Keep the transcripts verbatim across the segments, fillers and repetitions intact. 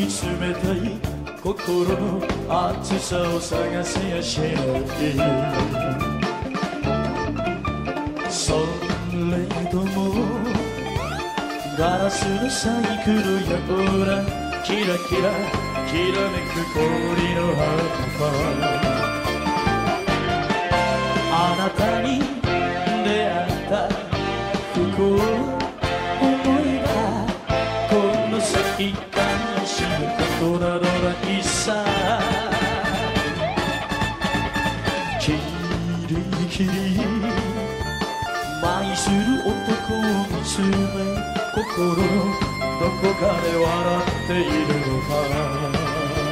に冷たい心の熱さを探せやしないそれともガラスのサイクルやほらキラキラきらめく氷の葉っぱあなたに出会った不幸思いがこの先悲しむことなどないさキリキリ舞する男を見つめ心のどこかで笑っているのか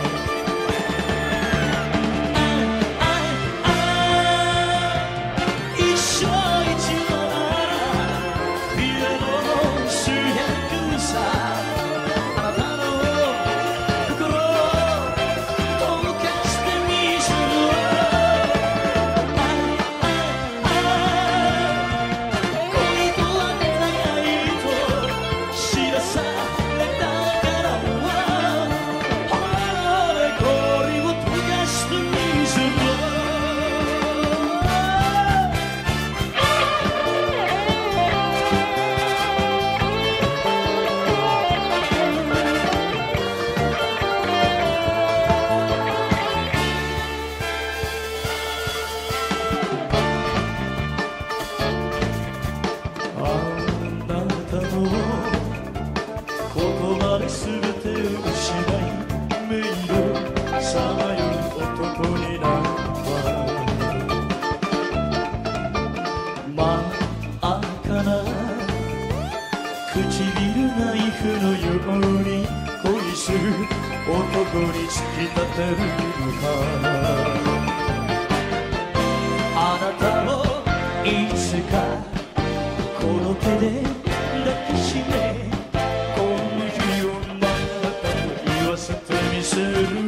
全てを失い迷路さまよう男になった真っ赤な唇ナイフのように恋する男に突き立てるのかあなたもいつかこの手で抱きしめそ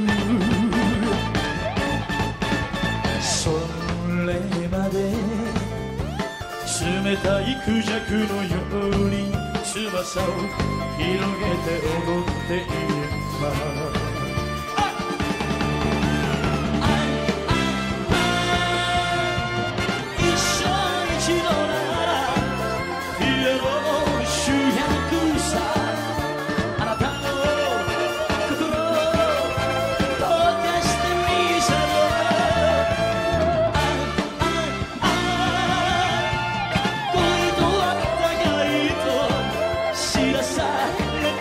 れまで冷たいクジャクのように翼を広げて踊っていれば一生一度ならピエロの主役さ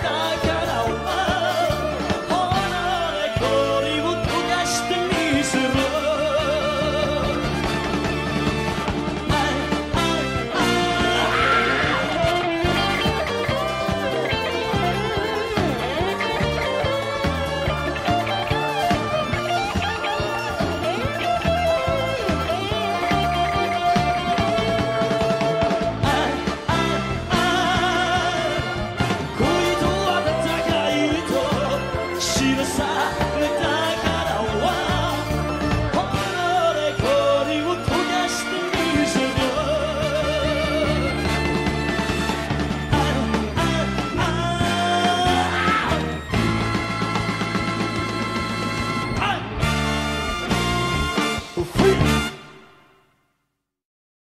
する